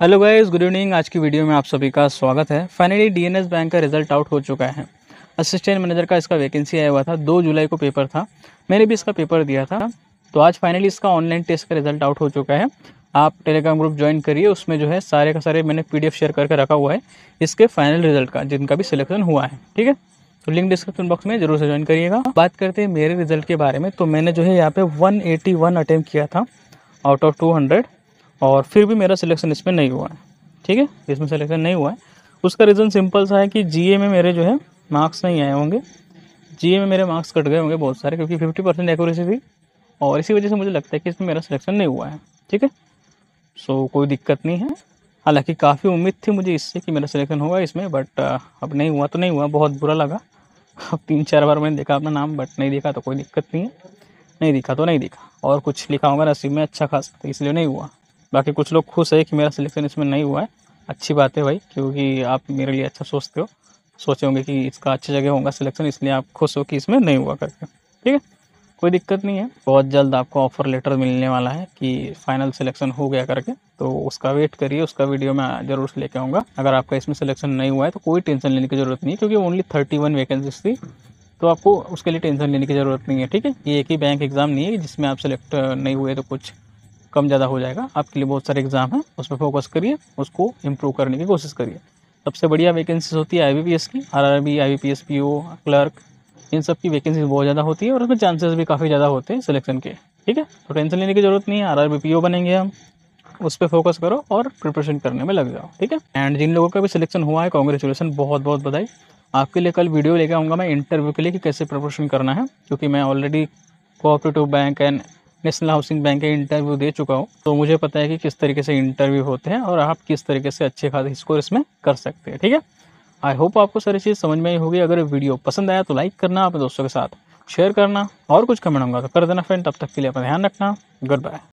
Hello guys, good evening. आज की video में आप सभी का स्वागत है। फाइनली डीएनएस बैंक का रिजल्ट आउट हो चुका है। असिस्टेंट मैनेजर का इसका वैकेंसी आया हुआ था। 2 जुलाई को पेपर था। मैंने भी इसका पेपर दिया था। तो आज फाइनली इसका ऑनलाइन टेस्ट का रिजल्ट आउट हो चुका है। आप टेलीग्राम ग्रुप ज्वाइन करिए, उसमें जो है सारे का सारे मैंने पीडीएफ शेयर करके रखा हुआ है इसके फाइनल रिजल्ट का, जिनका भी सिलेक्शन हुआ है। ठीक है, तो लिंक डिस्क्रिप्शन बॉक्स में जरूर से ज्वाइन करिएगा। बात करते हैं मेरे रिजल्ट के बारे में। तो मैंने जो है यहाँ पे 181 अटैम्प्ट किया था आउट ऑफ 200, और फिर भी मेरा सिलेक्शन इसमें नहीं हुआ है। ठीक है, इसमें सिलेक्शन नहीं हुआ है। उसका रीज़न सिंपल सा है कि जीए में मेरे जो है मार्क्स नहीं आए होंगे। जीए में मेरे मार्क्स कट गए होंगे बहुत सारे, क्योंकि 50% एक्यूरेसी थी, और इसी वजह से मुझे लगता है कि इसमें मेरा सिलेक्शन नहीं हुआ है। ठीक है, सो कोई दिक्कत नहीं है। हालांकि काफ़ी उम्मीद थी मुझे इससे कि मेरा सिलेक्शन होगा इसमें, बट अब नहीं हुआ तो नहीं हुआ। बहुत बुरा लगा। अब 3-4 बार मैंने देखा अपना नाम, बट नहीं देखा तो कोई दिक्कत नहीं है। नहीं दिखा तो नहीं दिखा, और कुछ लिखा होगा नसीब में अच्छा खासा, तो इसलिए नहीं हुआ। बाकी कुछ लोग खुश है कि मेरा सिलेक्शन इसमें नहीं हुआ है। अच्छी बात है भाई, क्योंकि आप मेरे लिए अच्छा सोचते हो। सोचे होंगे कि इसका अच्छी जगह होगा सिलेक्शन, इसलिए आप खुश हो कि इसमें नहीं हुआ करके। ठीक है, कोई दिक्कत नहीं है। बहुत जल्द आपको ऑफ़र लेटर मिलने वाला है कि फ़ाइनल सिलेक्शन हो गया करके, तो उसका वेट करिए। उसका वीडियो मैं ज़रूर से लेके आऊँगा। अगर आपका इसमें सिलेक्शन नहीं हुआ है तो कोई टेंशन लेने की ज़रूरत नहीं है, क्योंकि ओनली 31 वैकेंसीज थी, तो आपको उसके लिए टेंशन लेने की ज़रूरत नहीं है। ठीक है, ये एक ही बैंक एग्ज़ाम नहीं है जिसमें आप सेलेक्ट नहीं हुए तो कुछ कम ज़्यादा हो जाएगा। आपके लिए बहुत सारे एग्ज़ाम हैं, उस पर फोकस करिए, उसको इम्प्रूव करने की कोशिश करिए। सबसे बढ़िया वैकेंसीज होती है आईबीपीएस की, आरआरबी, आईबीपीएस, पीओ, क्लर्क, इन सब की वैकेंसीज बहुत ज़्यादा होती है, और उसमें चांसेस भी काफ़ी ज़्यादा होते हैं सिलेक्शन के। ठीक है, तो टेंशन लेने की ज़रूरत नहीं है। आरआरबी, पीओ बनेंगे हम, उस पर फोकस करो और प्रिपरेशन करने में लग जाओ। ठीक है, एंड जिन लोगों का भी सिलेक्शन हुआ है, कॉन्ग्रेचुलेसन, बहुत बहुत बधाई। आपके लिए कल वीडियो लेकर आऊँगा मैं इंटरव्यू के लिए कि कैसे प्रिपरेशन करना है, क्योंकि मैं already cooperative bank and national housing bank के इंटरव्यू दे चुका हूँ, तो मुझे पता है कि किस तरीके से इंटरव्यू होते हैं और आप किस तरीके से अच्छे खासे स्कोर इसमें कर सकते हैं। ठीक है, आई होप आपको सारी चीज़ समझ में आई होगी। अगर वीडियो पसंद आया तो लाइक करना, अपने दोस्तों के साथ शेयर करना, और कुछ कमेंट होगा तो कर देना फ्रेंड। तब तक के लिए अपना ध्यान रखना। Good bye.